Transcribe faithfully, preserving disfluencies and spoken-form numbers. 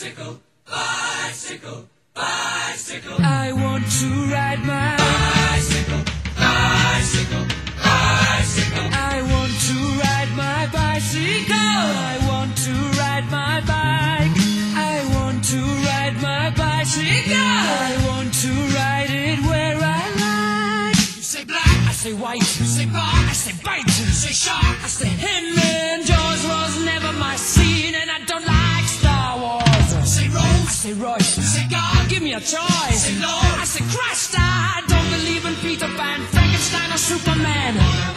bicycle, bicycle, bicycle. I want to ride my bicycle, bicycle, bicycle. I want to ride my bicycle. I want to ride my bike. I want to ride my bicycle. I want to ride it where I like. You say black, I say white. you say bar, I say bite. you say shark, I say him and Jaws was never my scene, and I don't like Star Wars. you say I rose, say Royce. you say God, Give me a choice. say Lord. I say Christ. I don't believe in Peter Pan, Frankenstein or Superman.